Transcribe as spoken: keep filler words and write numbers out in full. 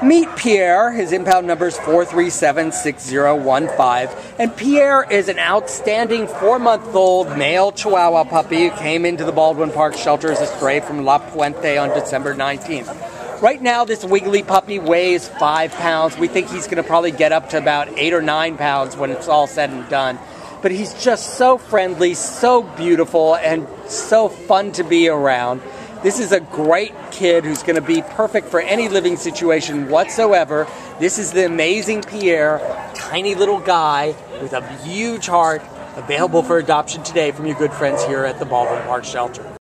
Meet Pierre. His impound number is four three seven six zero one five. And Pierre is an outstanding four-month-old male Chihuahua puppy who came into the Baldwin Park shelter as a stray from La Puente on December nineteenth. Right now, this wiggly puppy weighs five pounds. We think he's going to probably get up to about eight or nine pounds when it's all said and done. But he's just so friendly, so beautiful, and so fun to be around. This is a great kid who's going to be perfect for any living situation whatsoever. This is the amazing Pierre, tiny little guy with a huge heart, available for adoption today from your good friends here at the Baldwin Park Shelter.